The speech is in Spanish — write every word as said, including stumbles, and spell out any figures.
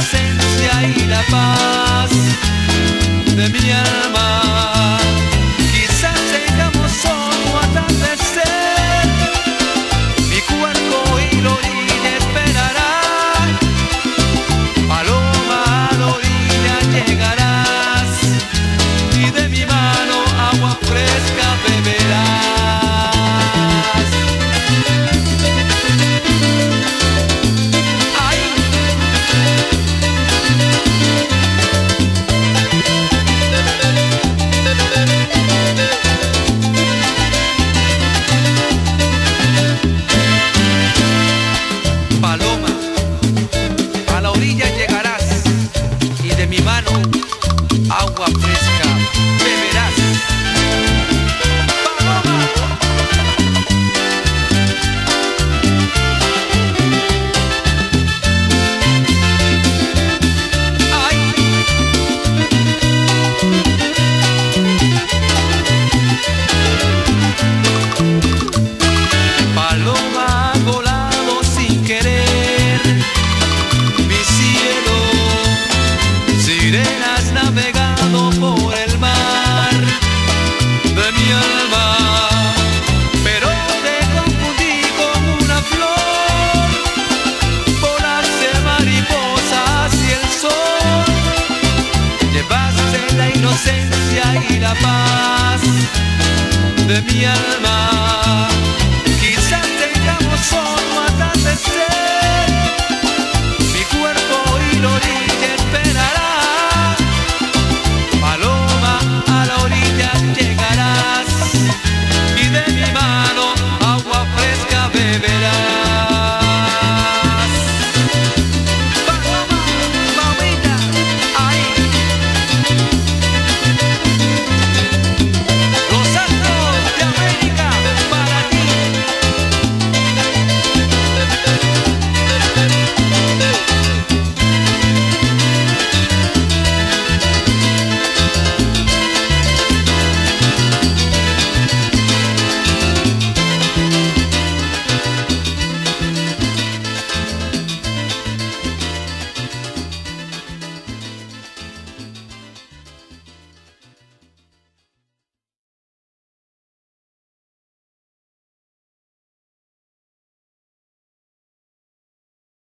inocencia y la paz de mi alma. Quizás tengamos solo atardecer, mi cuerpo y la orilla esperarán. Paloma, a la orilla llegarás y de mi mano agua fresca beberás. Mi mano, agua fresca, beberás. ¡Paloma! ¡Ay! Paloma ha volado sin querer mi cielo. Sirenas navegado por el mar de mi alma, pero te confundí con una flor. Volaste mariposa hacia el sol, llevaste la inocencia y la paz de mi alma.